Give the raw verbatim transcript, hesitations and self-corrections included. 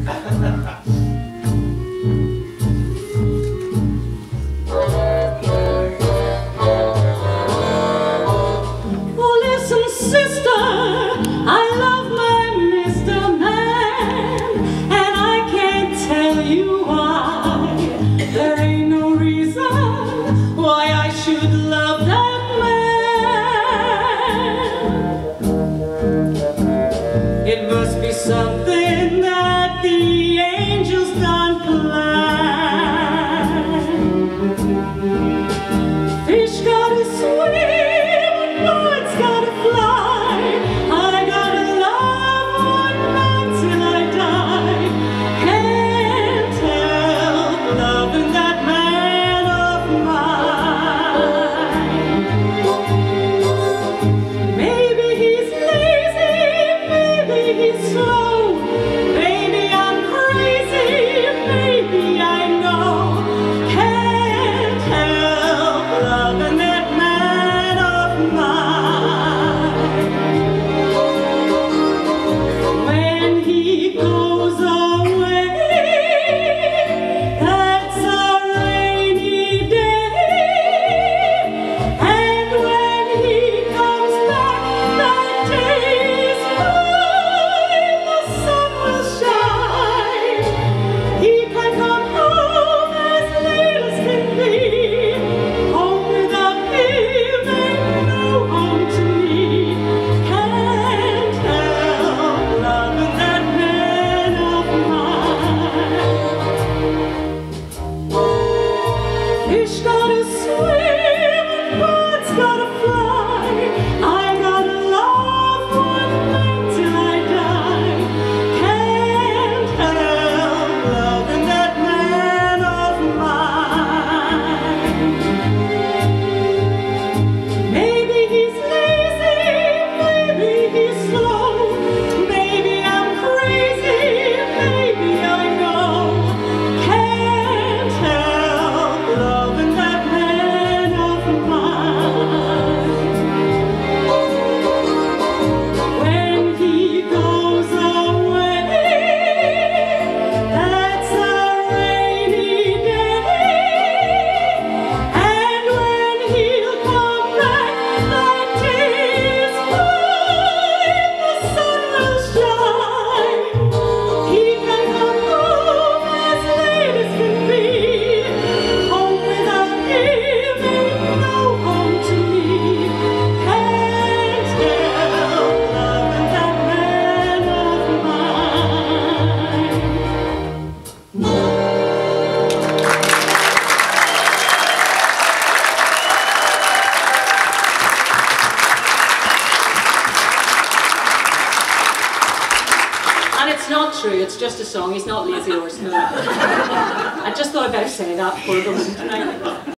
Something that the angels done plan. Fish gotta swim, birds gotta fly. I gotta love one man till I die. Can't help loving that man of mine. Maybe he's lazy, maybe he's slow. Fish gotta swim, birds gotta fly. I gotta love one man till I die. Can't help loving that man of mine. Maybe he's lazy, maybe he's slow. Maybe I'm crazy, maybe I know. Can't help loving that man of mine. When he goes away, that's a rainy day. And when he'll come back, that day is fine. The sun will shine. He can come home as late as can be. Home without him ain't no home to me. Can't help loving that man of mine. And it's not true, it's just a song. He's not lazy or smooth. I just thought I'd better say that before going tonight.